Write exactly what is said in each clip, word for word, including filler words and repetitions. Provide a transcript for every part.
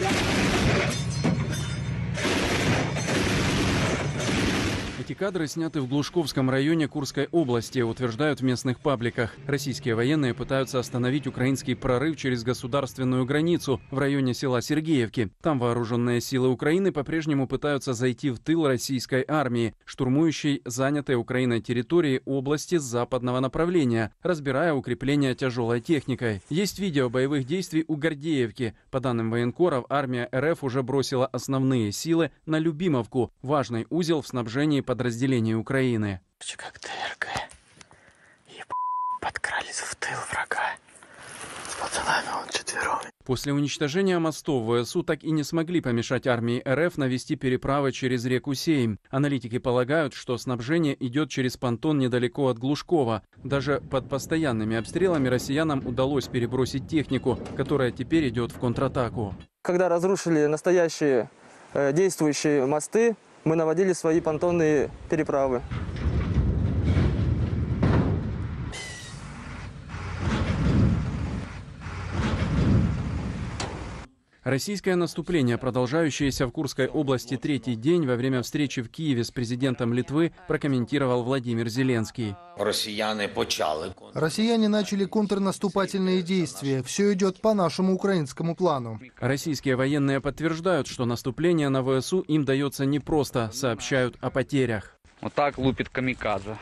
Эти кадры сняты в Глушковском районе Курской области, утверждают в местных пабликах. Российские военные пытаются остановить украинский прорыв через государственную границу в районе села Сергеевки. Там вооруженные силы Украины по-прежнему пытаются зайти в тыл российской армии, штурмующей занятые Украиной территории области с западного направления, разбирая укрепления тяжелой техникой. Есть видео боевых действий у Гордеевки. По данным военкоров, армия РФ уже бросила основные силы на Любимовку, важный узел в снабжении подразделений Украины. Как ТРГ. И подкрались в тыл врага. С пацанами он четвером. После уничтожения мостов ВСУ так и не смогли помешать армии РФ навести переправы через реку Сейм. Аналитики полагают, что снабжение идет через понтон недалеко от Глушкова. Даже под постоянными обстрелами россиянам удалось перебросить технику, которая теперь идет в контратаку. Когда разрушили настоящие э, действующие мосты, мы наводили свои понтонные переправы. Российское наступление, продолжающееся в Курской области третий день, во время встречи в Киеве с президентом Литвы прокомментировал Владимир Зеленский. Россияне почали. Россияне начали контрнаступательные действия. Все идет по нашему украинскому плану. Российские военные подтверждают, что наступление на ВСУ им дается непросто, сообщают о потерях. Вот так лупит камикадзе.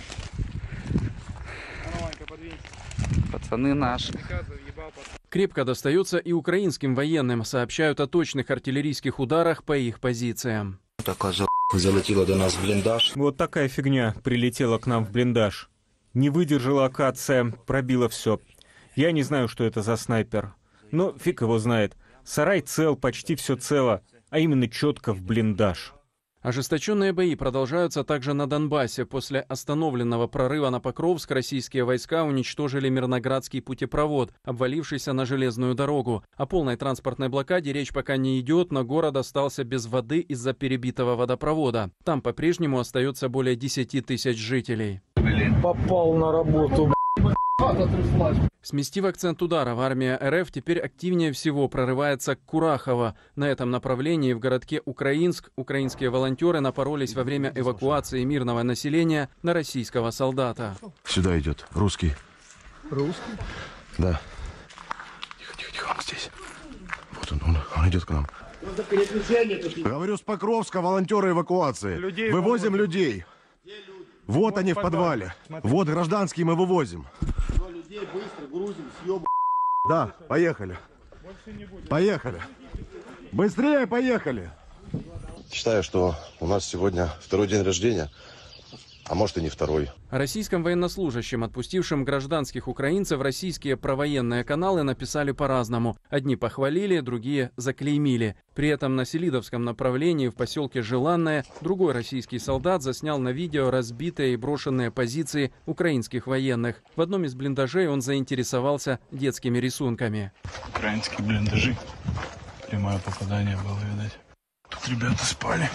Пацаны наши. Крепко достается и украинским военным, сообщают о точных артиллерийских ударах по их позициям. Такая за*** залетела до нас в блиндаж. Вот такая фигня прилетела к нам в блиндаж. Не выдержала акация, пробила все. Я не знаю, что это за снайпер. Но фиг его знает. Сарай цел, почти все цело, а именно четко в блиндаж. Ожесточенные бои продолжаются также на Донбассе. После остановленного прорыва на Покровск российские войска уничтожили Мирноградский путепровод, обвалившийся на железную дорогу. О полной транспортной блокаде речь пока не идет, но город остался без воды из-за перебитого водопровода. Там по-прежнему остается более десяти тысяч жителей. Попал на работу. Сместив акцент ударов, армия РФ теперь активнее всего прорывается к Курахово. На этом направлении в городке Украинск украинские волонтеры напоролись во время эвакуации мирного населения на российского солдата. Сюда идет русский. Русский? Да. Тихо, тихо, тихо, он здесь. Вот он, он, он идет к нам. Говорю, с Покровска волонтеры эвакуации. Людей Вывозим вывозим. людей. Вот они в подвале. Вот гражданские мы вывозим. Быстро грузим, съеб... Да, поехали. Поехали. Быстрее поехали. Считаю, что у нас сегодня второй день рождения, а может и не второй. О российском военнослужащем, отпустившем гражданских украинцев, российские провоенные каналы написали по-разному. Одни похвалили, другие заклеймили. При этом на Селидовском направлении в поселке Желанное другой российский солдат заснял на видео разбитые и брошенные позиции украинских военных. В одном из блиндажей он заинтересовался детскими рисунками. Украинские блиндажи. Прямое попадание было, видать. Тут ребята спали.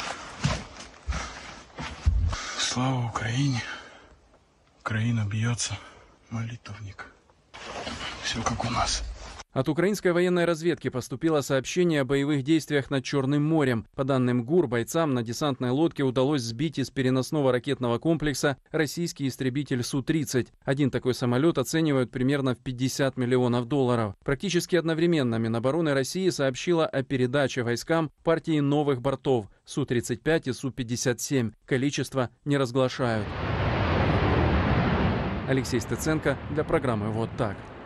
Слава Украине. Украина бьется. Молитвенник. Все как у нас. От украинской военной разведки поступило сообщение о боевых действиях над Черным морем. По данным ГУР, бойцам на десантной лодке удалось сбить из переносного ракетного комплекса российский истребитель Су тридцать. Один такой самолет оценивают примерно в пятьдесят миллионов долларов. Практически одновременно Минобороны России сообщила о передаче войскам партии новых бортов Су тридцать пять и Су пятьдесят семь. Количество не разглашают. Алексей Стеценко для программы «Вот так».